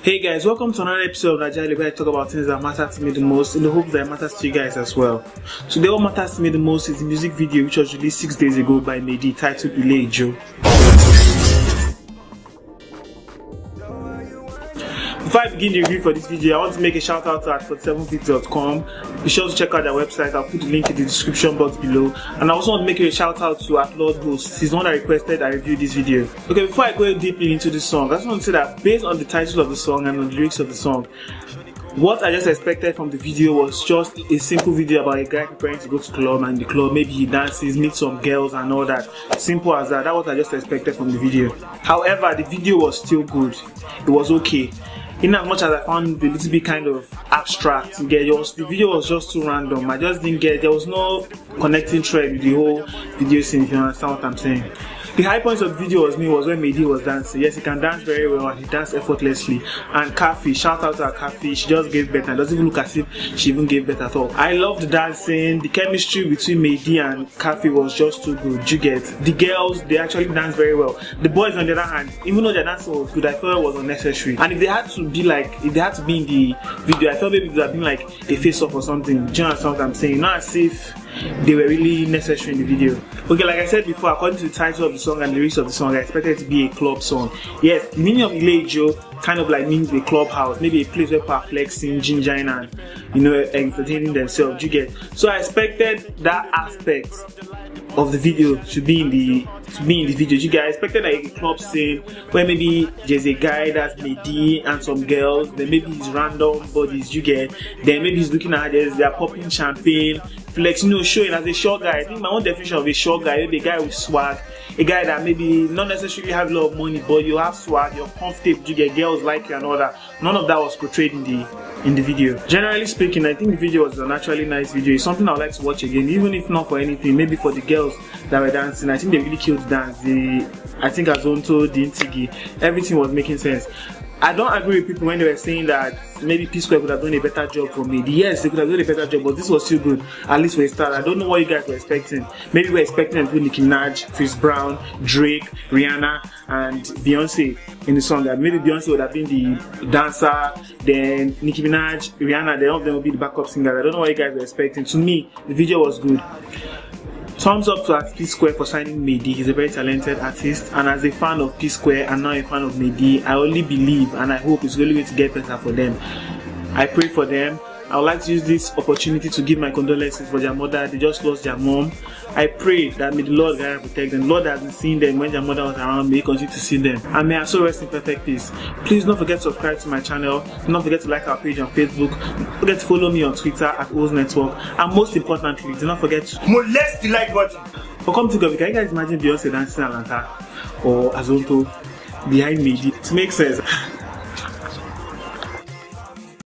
Hey guys, welcome to another episode of Najali where I talk about things that matter to me the most in the hope that it matters to you guys as well. Today what matters to me the most is the music video which was released 6 days ago by Mehdi titled Ile Ijo. Before I begin the review for this video, I want to make a shout out to at47vid.com. Be sure to check out their website. I'll put the link in the description box below. And I also want to make a shout out to Lord Host. He's the one that requested I review this video. Okay, before I go deeply into the song, I just want to say that based on the title of the song and on the lyrics of the song, what I just expected from the video was just a simple video about a guy preparing to go to club, and the club, maybe he dances, meets some girls and all that. Simple as that. That's what I just expected from the video. However, the video was still good. It was okay. In as much as I found it a little bit kind of abstract, the video was just too random. I just didn't get, there was no connecting thread with the whole video scene, if you understand what I'm saying. The high point of the video was when Mehdi was dancing. Yes, he can dance very well and he danced effortlessly. And Kafi, shout out to her Kafi, she just gave better. It doesn't even look as if she even gave better at all. I loved the dancing. The chemistry between Mehdi and Kafi was just too good. You get the girls, they actually danced very well. The boys on the other hand, even though their dancing was good, I felt it was unnecessary. And if they had to be in the video, I felt maybe it would have been like a face-off or something. Do you understand what I'm saying? Not as if they were really necessary in the video. Okay, like I said before, according to the title of the song and the lyrics of the song, I expected it to be a club song. Yes, the meaning of Ile Ijo kind of like means a clubhouse, maybe a place where people are flexing, gingering and entertaining themselves. You get? So I expected that aspect of the video to be in the video. You guys expected like a club scene where maybe there's a guy that's Mehdi and some girls, then maybe he's random bodies, you get, then maybe he's looking at this, they're popping champagne, flexing, showing as a short guy. I think my own definition of a short guy, maybe a guy with swag, a guy that maybe not necessarily have a lot of money, but you have swag, you're comfortable, you get, girls like you and all that. None of that was portrayed in the video. Generally speaking, I think the video was an actually nice video. It's something I would like to watch again, even if not for anything, maybe for the girls that were dancing. I think they really killed the dance. I think Azonto, the Intigi, everything was making sense. I don't agree with people when they were saying that maybe P-Square could have done a better job for me. Yes, they could have done a better job, but this was still good, at least for a start. I don't know what you guys were expecting. Maybe we were expecting to put Nicki Minaj, Chris Brown, Drake, Rihanna, and Beyonce in the song. That maybe Beyonce would have been the dancer, then Nicki Minaj, Rihanna, then all of them would be the backup singers. I don't know what you guys were expecting. To me, the video was good. Thumbs up to P-Square for signing Mehdi. He's a very talented artist, and as a fan of P-Square and now a fan of Mehdi, I only believe and I hope it's really going to get better for them. I pray for them. I would like to use this opportunity to give my condolences for their mother. They just lost their mom. I pray that may the Lord guide and protect them. The Lord has been seeing them when their mother was around. May He continue to see them, and may I so rest in perfect peace. Please don't forget to subscribe to my channel. Do not forget to like our page on Facebook. Don't forget to follow me on Twitter at OzNetwork. And most importantly, do not forget to molest the like button. But come to God, can you guys imagine Beyonce dancing Atlanta or Azonto behind me? It makes sense.